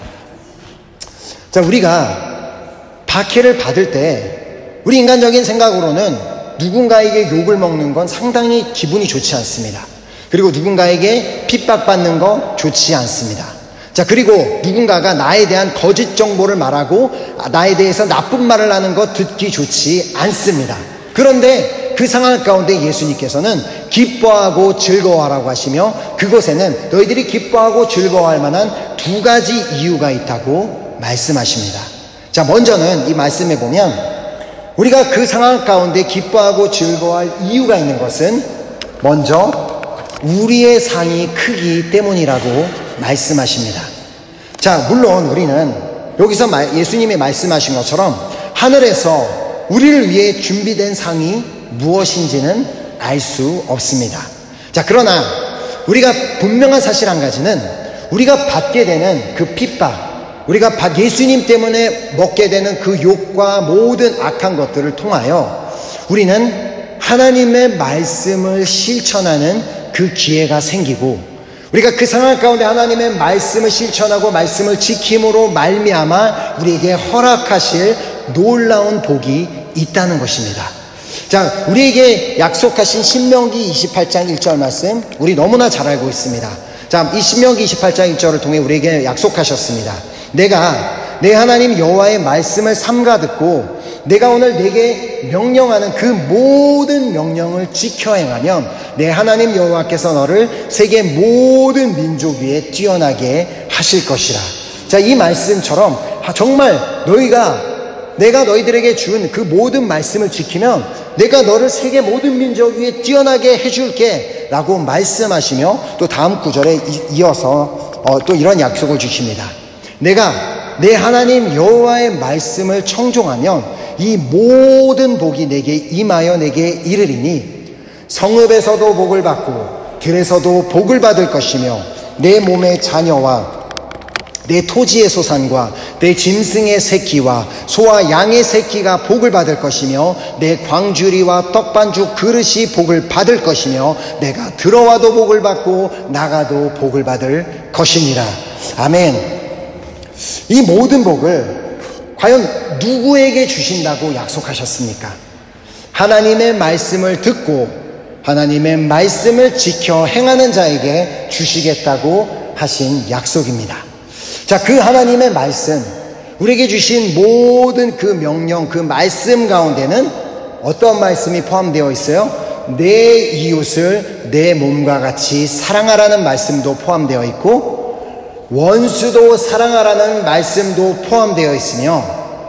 자, 우리가 박해를 받을 때 우리 인간적인 생각으로는 누군가에게 욕을 먹는 건 상당히 기분이 좋지 않습니다. 그리고 누군가에게 핍박받는 거 좋지 않습니다. 자, 그리고 누군가가 나에 대한 거짓 정보를 말하고 나에 대해서 나쁜 말을 하는 거 듣기 좋지 않습니다. 그런데 그 상황 가운데 예수님께서는 기뻐하고 즐거워하라고 하시며 그곳에는 너희들이 기뻐하고 즐거워할 만한 두 가지 이유가 있다고 말씀하십니다. 자, 먼저는 이 말씀에 보면 우리가 그 상황 가운데 기뻐하고 즐거워할 이유가 있는 것은 먼저 우리의 상이 크기 때문이라고 말씀하십니다. 자, 물론 우리는 여기서 예수님이 말씀하신 것처럼 하늘에서 우리를 위해 준비된 상이 무엇인지는 알 수 없습니다. 자, 그러나 우리가 분명한 사실 한 가지는 우리가 받게 되는 그 핍박, 우리가 예수님 때문에 먹게 되는 그 욕과 모든 악한 것들을 통하여 우리는 하나님의 말씀을 실천하는 그 기회가 생기고 우리가 그 상황 가운데 하나님의 말씀을 실천하고 말씀을 지킴으로 말미암아 우리에게 허락하실 놀라운 복이 있다는 것입니다. 자, 우리에게 약속하신 신명기 이십팔 장 일 절 말씀 우리 너무나 잘 알고 있습니다. 자, 이 신명기 이십팔 장 일 절을 통해 우리에게 약속하셨습니다. 내가 내 하나님 여호와의 말씀을 삼가 듣고 내가 오늘 내게 명령하는 그 모든 명령을 지켜 행하면 내 하나님 여호와께서 너를 세계 모든 민족 위에 뛰어나게 하실 것이라. 자, 이 말씀처럼 정말 너희가 내가 너희들에게 준 그 모든 말씀을 지키면 내가 너를 세계 모든 민족 위에 뛰어나게 해줄게 라고 말씀하시며 또 다음 구절에 이어서 어, 또 이런 약속을 주십니다. 내가 내 하나님 여호와의 말씀을 청종하면 이 모든 복이 내게 임하여 내게 이르리니 성읍에서도 복을 받고 들에서도 복을 받을 것이며 내 몸의 자녀와 내 토지의 소산과 내 짐승의 새끼와 소와 양의 새끼가 복을 받을 것이며 내 광주리와 떡반죽 그릇이 복을 받을 것이며 내가 들어와도 복을 받고 나가도 복을 받을 것이니라. 아멘. 이 모든 복을 과연 누구에게 주신다고 약속하셨습니까? 하나님의 말씀을 듣고 하나님의 말씀을 지켜 행하는 자에게 주시겠다고 하신 약속입니다. 자, 그 하나님의 말씀, 우리에게 주신 모든 그 명령, 그 말씀 가운데는 어떤 말씀이 포함되어 있어요? 내 이웃을 내 몸과 같이 사랑하라는 말씀도 포함되어 있고 원수도 사랑하라는 말씀도 포함되어 있으며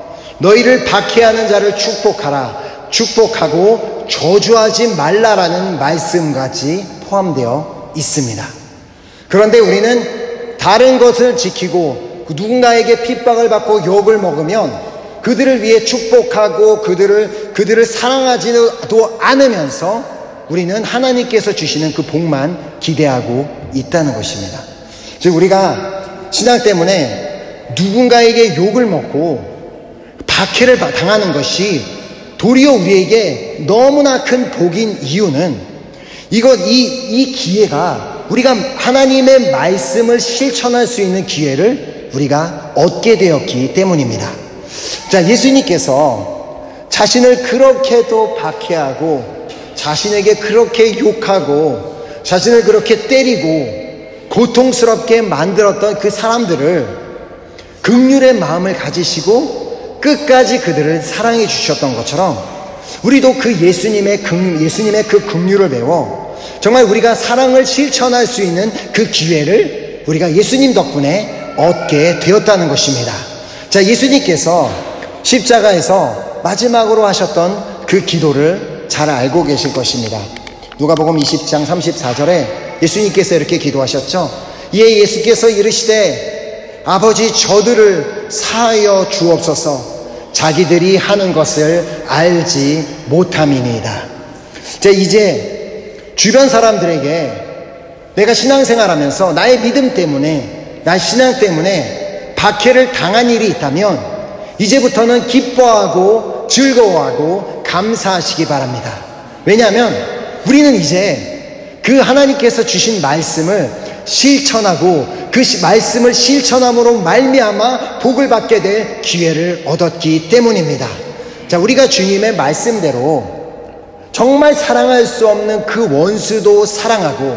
너희를 박해하는 자를 축복하라, 축복하고 저주하지 말라라는 말씀까지 포함되어 있습니다. 그런데 우리는 다른 것을 지키고 누군가에게 핍박을 받고 욕을 먹으면 그들을 위해 축복하고 그들을, 그들을 사랑하지도 않으면서 우리는 하나님께서 주시는 그 복만 기대하고 있다는 것입니다. 즉 우리가 신앙 때문에 누군가에게 욕을 먹고 박해를 당하는 것이 도리어 우리에게 너무나 큰 복인 이유는 이것, 이, 이 기회가 우리가 하나님의 말씀을 실천할 수 있는 기회를 우리가 얻게 되었기 때문입니다. 자, 예수님께서 자신을 그렇게도 박해하고 자신에게 그렇게 욕하고 자신을 그렇게 때리고 고통스럽게 만들었던 그 사람들을 긍휼의 마음을 가지시고 끝까지 그들을 사랑해 주셨던 것처럼 우리도 그 예수님의 긍, 예수님의 그 긍휼을 배워 정말 우리가 사랑을 실천할 수 있는 그 기회를 우리가 예수님 덕분에 얻게 되었다는 것입니다. 자, 예수님께서 십자가에서 마지막으로 하셨던 그 기도를 잘 알고 계실 것입니다. 누가복음 이십 장 삼십사 절에 예수님께서 이렇게 기도하셨죠. 이에 예수께서 이르시되 아버지 저들을 사하여 주옵소서. 자기들이 하는 것을 알지 못함이니이다. 자, 이제 주변 사람들에게 내가 신앙생활하면서 나의 믿음 때문에 나의 신앙 때문에 박해를 당한 일이 있다면 이제부터는 기뻐하고 즐거워하고 감사하시기 바랍니다. 왜냐하면 우리는 이제 그 하나님께서 주신 말씀을 실천하고 그 말씀을 실천함으로 말미암아 복을 받게 될 기회를 얻었기 때문입니다. 자, 우리가 주님의 말씀대로 정말 사랑할 수 없는 그 원수도 사랑하고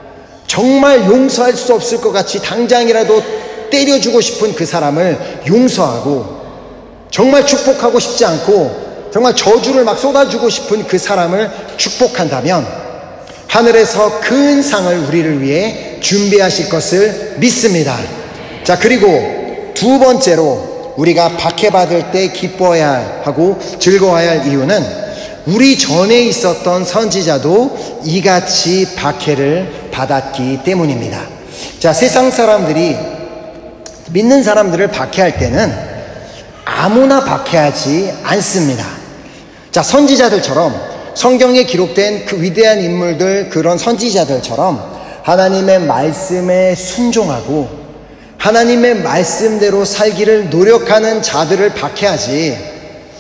정말 용서할 수 없을 것 같이 당장이라도 때려주고 싶은 그 사람을 용서하고 정말 축복하고 싶지 않고 정말 저주를 막 쏟아주고 싶은 그 사람을 축복한다면 하늘에서 큰 상을 우리를 위해 준비하실 것을 믿습니다. 자, 그리고 두 번째로 우리가 박해받을 때 기뻐해야 하고 즐거워해야 할 이유는 우리 전에 있었던 선지자도 이같이 박해를 받았기 때문입니다. 자, 세상 사람들이 믿는 사람들을 박해할 때는 아무나 박해하지 않습니다. 자, 선지자들처럼 성경에 기록된 그 위대한 인물들, 그런 선지자들처럼 하나님의 말씀에 순종하고 하나님의 말씀대로 살기를 노력하는 자들을 박해하지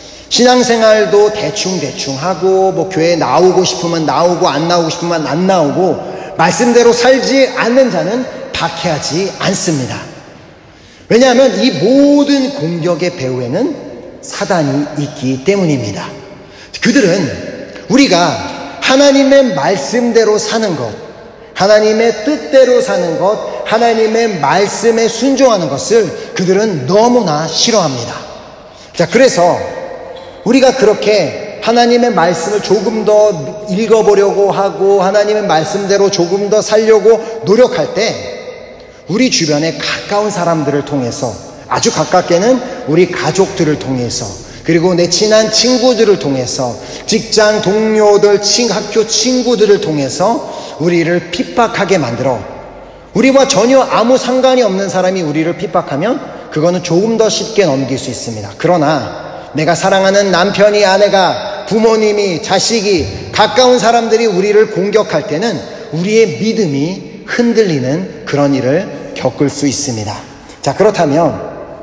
신앙생활도 대충대충 하고 뭐 교회에 나오고 싶으면 나오고 안 나오고 싶으면 안 나오고 말씀대로 살지 않는 자는 박해하지 않습니다. 왜냐하면 이 모든 공격의 배후에는 사단이 있기 때문입니다. 그들은 우리가 하나님의 말씀대로 사는 것, 하나님의 뜻대로 사는 것, 하나님의 말씀에 순종하는 것을 그들은 너무나 싫어합니다. 자, 그래서 우리가 그렇게 하나님의 말씀을 조금 더 읽어보려고 하고 하나님의 말씀대로 조금 더 살려고 노력할 때 우리 주변에 가까운 사람들을 통해서, 아주 가깝게는 우리 가족들을 통해서, 그리고 내 친한 친구들을 통해서, 직장 동료들, 친, 학교 친구들을 통해서 우리를 핍박하게 만들어 우리와 전혀 아무 상관이 없는 사람이 우리를 핍박하면 그거는 조금 더 쉽게 넘길 수 있습니다. 그러나 내가 사랑하는 남편이, 아내가 부모님이, 자식이, 가까운 사람들이 우리를 공격할 때는 우리의 믿음이 흔들리는 그런 일을 겪을 수 있습니다. 자, 그렇다면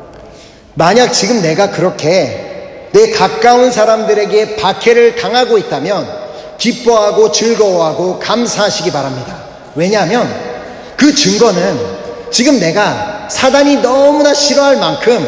만약 지금 내가 그렇게 내 가까운 사람들에게 박해를 당하고 있다면 기뻐하고 즐거워하고 감사하시기 바랍니다. 왜냐하면 그 증거는 지금 내가 사단이 너무나 싫어할 만큼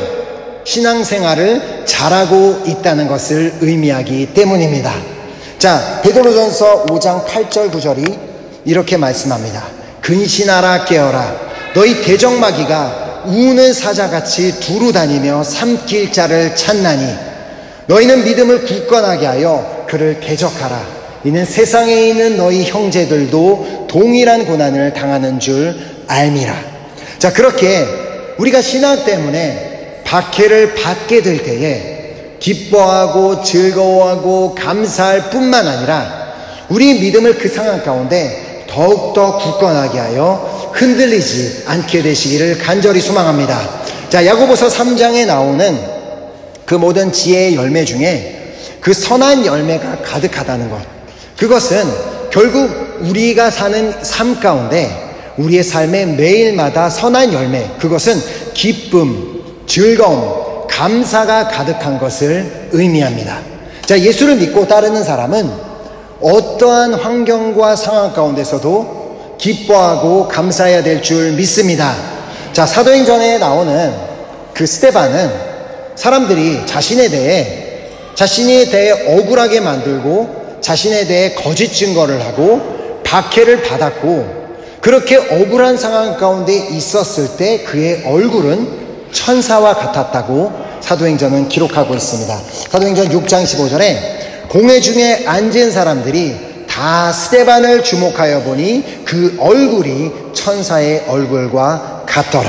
신앙생활을 잘하고 있다는 것을 의미하기 때문입니다. 자, 베드로전서 오 장 팔 절 구 절이 이렇게 말씀합니다. 근신하라 깨어라. 너희 대적마귀가 우는 사자같이 두루 다니며 삼킬 자를 찾나니 너희는 믿음을 굳건하게 하여 그를 대적하라. 이는 세상에 있는 너희 형제들도 동일한 고난을 당하는 줄 알미라. 자, 그렇게 우리가 신앙 때문에 박해를 받게 될 때에 기뻐하고 즐거워하고 감사할 뿐만 아니라 우리 믿음을 그 상황 가운데 더욱더 굳건하게 하여 흔들리지 않게 되시기를 간절히 소망합니다. 자, 야고보서 삼 장에 나오는 그 모든 지혜의 열매 중에 그 선한 열매가 가득하다는 것, 그것은 결국 우리가 사는 삶 가운데 우리의 삶에 매일마다 선한 열매, 그것은 기쁨, 즐거움, 감사가 가득한 것을 의미합니다. 자, 예수를 믿고 따르는 사람은 어떠한 환경과 상황 가운데서도 기뻐하고 감사해야 될 줄 믿습니다. 자, 사도행전에 나오는 그 스데반은 사람들이 자신에 대해 자신에 대해 억울하게 만들고 자신에 대해 거짓 증거를 하고 박해를 받았고, 그렇게 억울한 상황 가운데 있었을 때 그의 얼굴은 천사와 같았다고 사도행전은 기록하고 있습니다. 사도행전 육 장 십오 절에 공회 중에 앉은 사람들이 다 스데반을 주목하여 보니 그 얼굴이 천사의 얼굴과 같더라.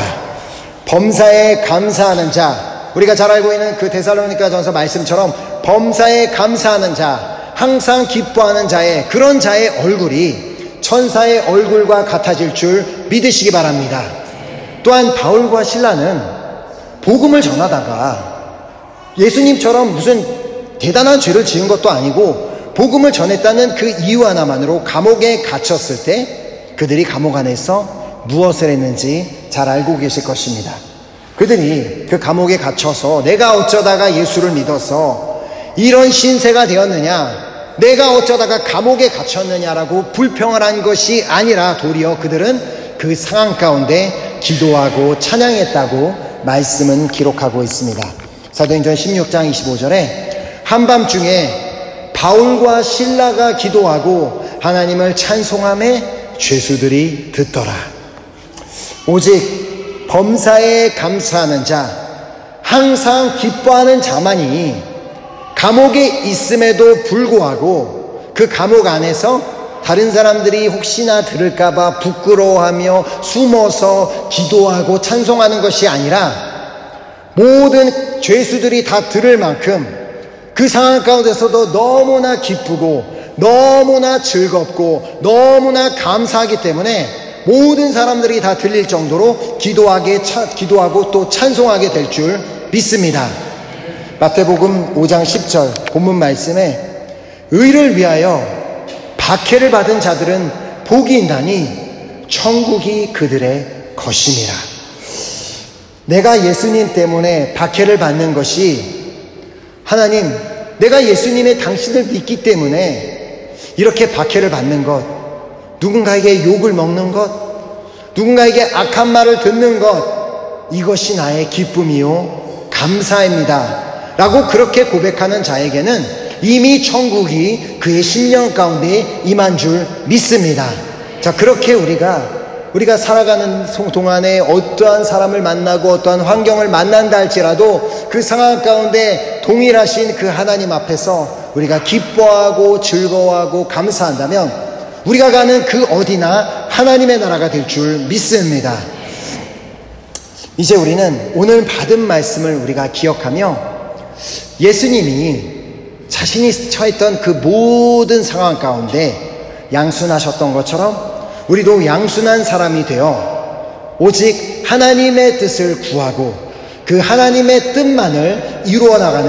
범사에 감사하는 자, 우리가 잘 알고 있는 그 데살로니가 전서 말씀처럼 범사에 감사하는 자, 항상 기뻐하는 자의 그런 자의 얼굴이 천사의 얼굴과 같아질 줄 믿으시기 바랍니다. 또한 바울과 실라는 복음을 전하다가 예수님처럼 무슨 대단한 죄를 지은 것도 아니고 복음을 전했다는 그 이유 하나만으로 감옥에 갇혔을 때 그들이 감옥 안에서 무엇을 했는지 잘 알고 계실 것입니다. 그들이 그 감옥에 갇혀서 내가 어쩌다가 예수를 믿어서 이런 신세가 되었느냐, 내가 어쩌다가 감옥에 갇혔느냐라고 불평을 한 것이 아니라 도리어 그들은 그 상황 가운데 기도하고 찬양했다고 말씀은 기록하고 있습니다. 사도행전 십육 장 이십오 절에 한밤중에 바울과 실라가 기도하고 하나님을 찬송하며 죄수들이 듣더라. 오직 범사에 감사하는 자, 항상 기뻐하는 자만이 감옥에 있음에도 불구하고 그 감옥 안에서 다른 사람들이 혹시나 들을까봐 부끄러워하며 숨어서 기도하고 찬송하는 것이 아니라 모든 죄수들이 다 들을 만큼 그 상황 가운데서도 너무나 기쁘고 너무나 즐겁고 너무나 감사하기 때문에 모든 사람들이 다 들릴 정도로 기도하게, 차, 기도하고 또 찬송하게 될 줄 믿습니다. 마태복음 오 장 십 절 본문 말씀에 의를 위하여 박해를 받은 자들은 복이 있나니 천국이 그들의 것임이라. 내가 예수님 때문에 박해를 받는 것이, 하나님, 내가 예수님의 당신을 믿기 때문에 이렇게 박해를 받는 것, 누군가에게 욕을 먹는 것, 누군가에게 악한 말을 듣는 것, 이것이 나의 기쁨이요 감사입니다 라고 그렇게 고백하는 자에게는 이미 천국이 그의 심령 가운데 임한 줄 믿습니다. 자, 그렇게 우리가 우리가 살아가는 동안에 어떠한 사람을 만나고 어떠한 환경을 만난다 할지라도 그 상황 가운데 동일하신 그 하나님 앞에서 우리가 기뻐하고 즐거워하고 감사한다면 우리가 가는 그 어디나 하나님의 나라가 될 줄 믿습니다. 이제 우리는 오늘 받은 말씀을 우리가 기억하며 예수님이 자신이 처했던 그 모든 상황 가운데 양순하셨던 것처럼 우리도 양순한 사람이 되어 오직 하나님의 뜻을 구하고 그 하나님의 뜻만을 이루어 나가는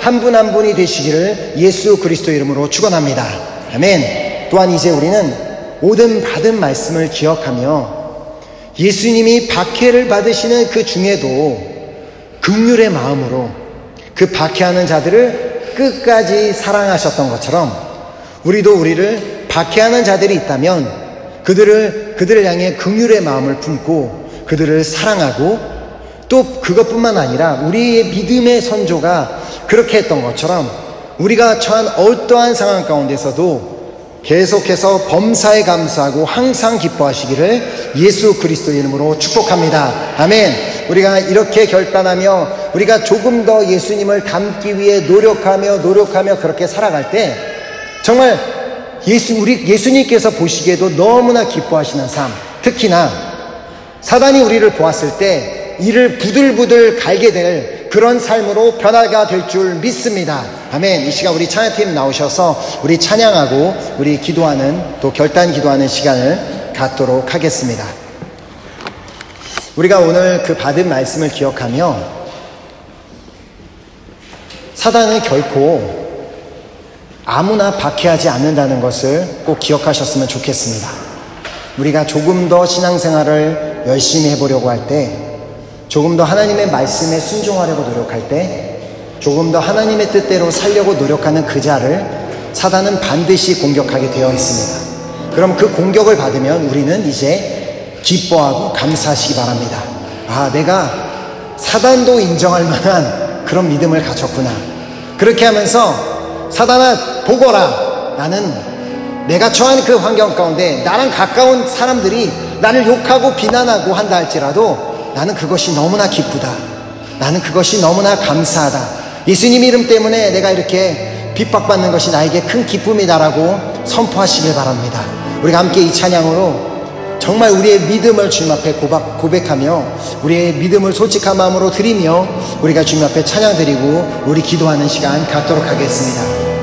한 분 한 분이 되시기를 예수 그리스도 이름으로 축원합니다. 아멘. 또한 이제 우리는 모든 받은 말씀을 기억하며 예수님이 박해를 받으시는 그 중에도 긍휼의 마음으로 그 박해하는 자들을 끝까지 사랑하셨던 것처럼 우리도 우리를 박해하는 자들이 있다면 그들을 그들을 향해 긍휼의 마음을 품고 그들을 사랑하고 또 그것뿐만 아니라 우리의 믿음의 선조가 그렇게 했던 것처럼 우리가 처한 어떠한 상황 가운데서도 계속해서 범사에 감사하고 항상 기뻐하시기를 예수 그리스도의 이름으로 축복합니다. 아멘. 우리가 이렇게 결단하며 우리가 조금 더 예수님을 닮기 위해 노력하며 노력하며 그렇게 살아갈 때 정말 예수, 우리 예수님께서 보시기에도 너무나 기뻐하시는 삶, 특히나 사단이 우리를 보았을 때 이를 부들부들 갈게 될 그런 삶으로 변화가 될 줄 믿습니다. 아멘. 이 시간 우리 찬양팀 나오셔서 우리 찬양하고 우리 기도하는 또 결단 기도하는 시간을 갖도록 하겠습니다. 우리가 오늘 그 받은 말씀을 기억하며 사단은 결코 아무나 박해하지 않는다는 것을 꼭 기억하셨으면 좋겠습니다. 우리가 조금 더 신앙생활을 열심히 해보려고 할 때, 조금 더 하나님의 말씀에 순종하려고 노력할 때, 조금 더 하나님의 뜻대로 살려고 노력하는 그 자를 사단은 반드시 공격하게 되어 있습니다. 그럼 그 공격을 받으면 우리는 이제 기뻐하고 감사하시기 바랍니다. 아, 내가 사단도 인정할 만한 그런 믿음을 가졌구나. 그렇게 하면서 사단아 보거라, 나는 내가 처한 그 환경 가운데 나랑 가까운 사람들이 나를 욕하고 비난하고 한다 할지라도 나는 그것이 너무나 기쁘다. 나는 그것이 너무나 감사하다. 예수님 이름 때문에 내가 이렇게 핍박받는 것이 나에게 큰 기쁨이다라고 선포하시길 바랍니다. 우리가 함께 이 찬양으로 정말 우리의 믿음을 주님 앞에 고백, 고백하며 우리의 믿음을 솔직한 마음으로 드리며 우리가 주님 앞에 찬양 드리고 우리 기도하는 시간 갖도록 하겠습니다.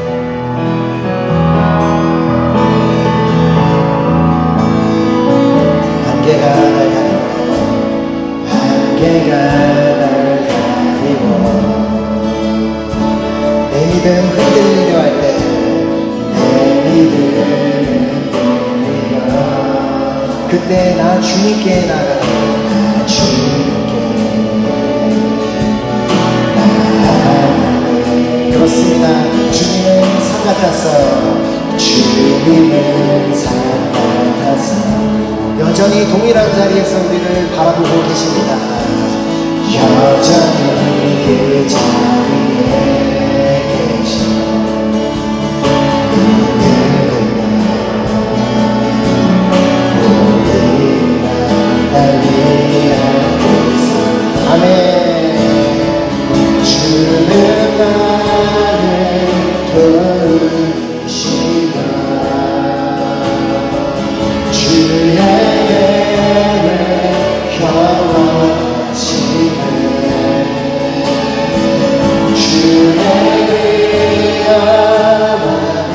안개가 날 가리고 안개가 날 가리고 내 믿음 흔들리려 할 때 내 믿음 흔들리려 그때 나 주님께 나가라. 나 주님께 나가라. 그렇습니다. 주님은 산 같았어요. 주님은 산 같았어요. 여전히 동일한 자리에서 우리를 바라보고 계십니다. 여전히 그 자리에 아멘. 주는 나를 도우시며 주의 예를 경험하시네. 주의 위엄하네.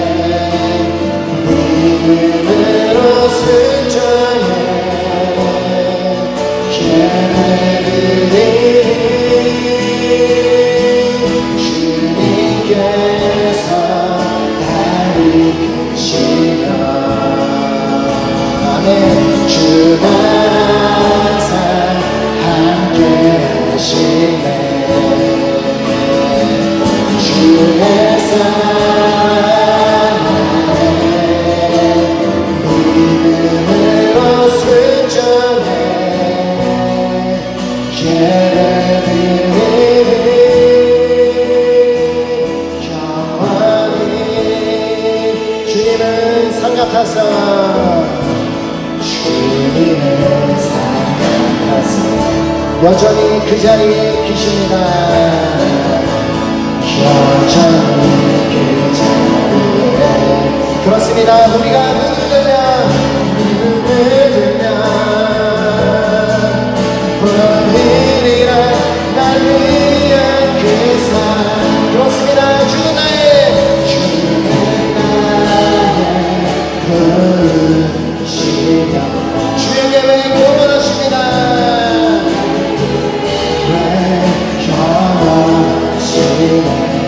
믿음으로 순종해 주님께서 나를 계시며 아멘. 주가 항상 함께 하시네. 주의 사랑에 믿음으로 순종해 주님은 산 같아서 주님은 산 같아서 여전히 그 자리에 계십니다. 여전히 그 자리에 그렇습니다. 우리가 눈을 들면 눈을 들면 보이리라 날 위한 그 삶. 그렇습니다. 주는 나의 주는 나의 부르시며 주의 계획 경험하십니다. 왜 경험하시네.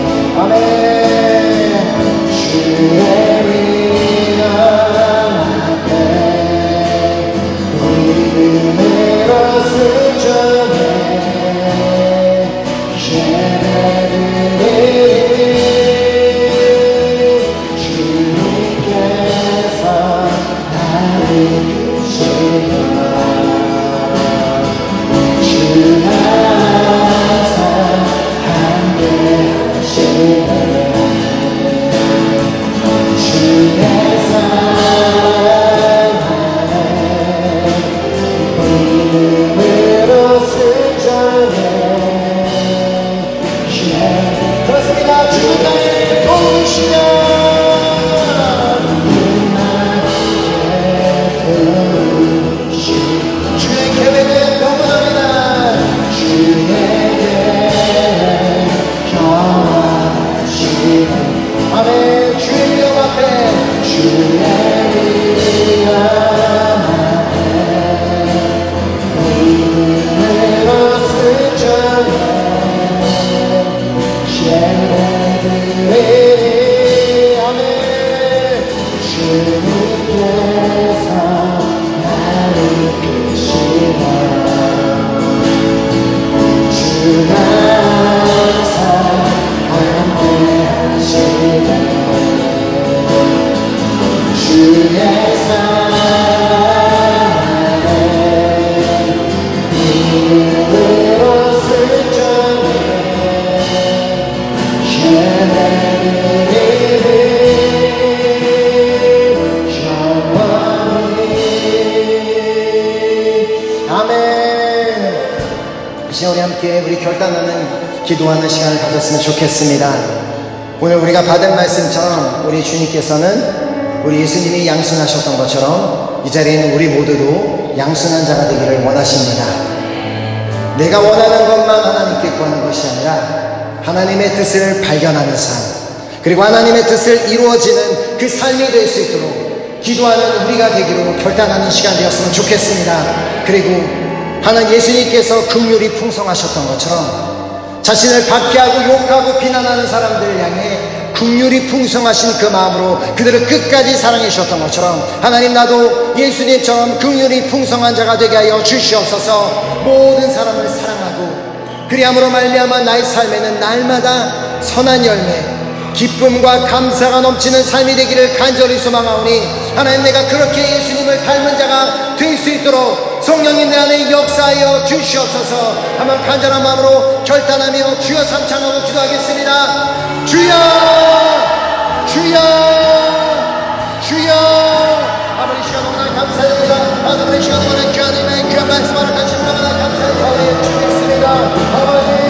함께 우리 결단하는 기도하는 시간을 가졌으면 좋겠습니다. 오늘 우리가 받은 말씀처럼 우리 주님께서는 우리 예수님이 양순하셨던 것처럼 이 자리에 있는 우리 모두도 양순한 자가 되기를 원하십니다. 내가 원하는 것만 하나님께 구하는 것이 아니라 하나님의 뜻을 발견하는 삶, 그리고 하나님의 뜻을 이루어지는 그 삶이 될 수 있도록 기도하는 우리가 되기로 결단하는 시간 되었으면 좋겠습니다. 그리고 하나님 예수님께서 긍휼이 풍성하셨던 것처럼 자신을 박해하고 욕하고 비난하는 사람들을 향해 긍휼이 풍성하신 그 마음으로 그들을 끝까지 사랑해 주셨던 것처럼 하나님, 나도 예수님처럼 긍휼이 풍성한 자가 되게 하여 주시옵소서. 모든 사람을 사랑하고 그리함으로 말미암아 나의 삶에는 날마다 선한 열매, 기쁨과 감사가 넘치는 삶이 되기를 간절히 소망하오니 하나님, 내가 그렇게 예수님을 닮은 자가 될 수 있도록 성령님 내 안에 역사하여 주시옵소서. 한번 간절한 마음으로 결단하며 주여 삼창하고 기도하겠습니다. 주여, 주여, 주여. 아버지, 시간 너무나 감사합니다. 아버지, 시간 너무나 귀하님의 귀한 말씀 하나 같이 너무나 감사해 주겠습니다. 아버지,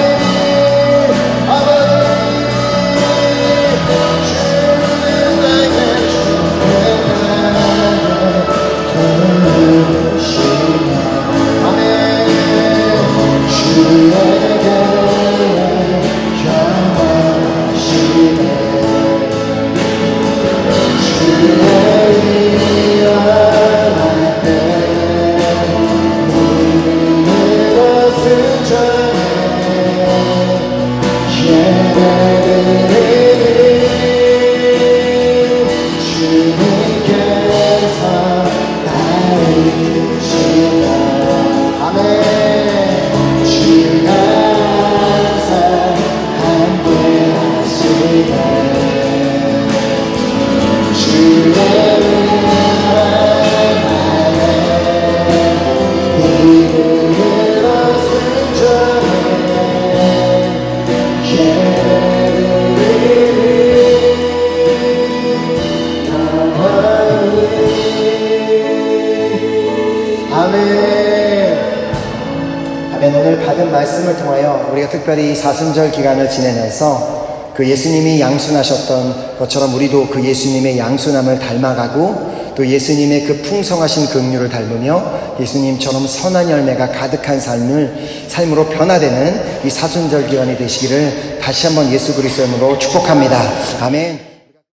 오늘 받은 말씀을 통하여 우리가 특별히 사순절 기간을 지내면서 그 예수님이 양순하셨던 것처럼 우리도 그 예수님의 양순함을 닮아가고 또 예수님의 그 풍성하신 긍휼을 닮으며 예수님처럼 선한 열매가 가득한 삶을 삶으로 변화되는 이 사순절 기간이 되시기를 다시 한번 예수 그리스도의 이름으로 축복합니다. 아멘.